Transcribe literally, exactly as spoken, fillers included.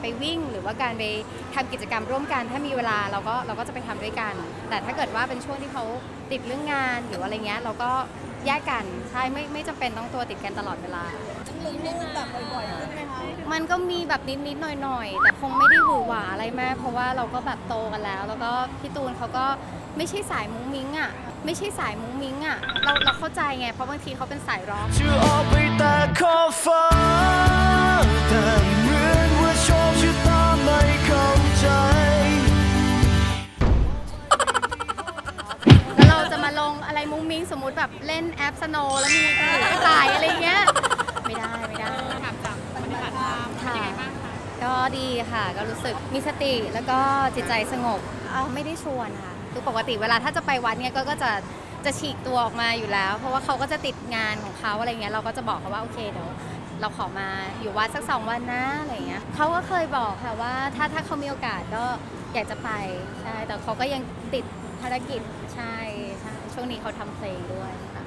ไปวิ่งหรือว่าการไปทำกิจกรรมร่วมกันถ้ามีเวลาเราก็เราก็จะไปทำด้วยกันแต่ถ้าเกิดว่าเป็นช่วงที่เขาติดเรื่องงานหรืออะไรเงี้ยเราก็แยกกันใช่ไม่ไม่จำเป็นต้องตัวติดกันตลอดเวลามีรูปแบบบ่อยๆขึ้นไหมคะมันก็มีแบบนิดๆหน่อยๆแต่คงไม่ได้หวือหวาอะไรมากเพราะว่าเราก็แบบโตกันแล้วแล้วก็พี่ตูนเขาก็ไม่ใช่สายมุ้งมิ้งอ่ะไม่ใช่สายมุ้งมิ้งอ่ะเราเราเข้าใจไงเพราะบางทีเขาเป็นสายร็อกจะออกไปแต่ขอบฟ้าแต่เหมือนว่าโชคชะตาไม่เข้าใจแล้วเราจะมาลงอะไรมุ้งมิ้งสมมุติแบบเล่นแอปสโนว์แล้วมีกระต่ายอะไรเงี้ยไม่ได้ไม่ได้ถามจากปฏิบัติธรรมเป็นยังไงบ้างคะก็ดีค่ะก็รู้สึกมีสติแล้วก็จิตใจสงบไม่ได้ชวนค่ะคือปกติเวลาถ้าจะไปวัดเนี่ยก็ก็จะจะฉีกตัวออกมาอยู่แล้วเพราะว่าเขาก็จะติดงานของเขาอะไรเงี้ยเราก็จะบอกเขาว่าโอเคเดี๋ยวเราขอมาอยู่วัดสักสองวันนะอะไรเงี้ยเขาก็เคยบอกค่ะว่าถ้าถ้าเขามีโอกาสก็อยากจะไปใช่แต่เขาก็ยังติดภารกิจใช่ใช่ช่วงนี้เขาทำเพลงด้วยค่ะ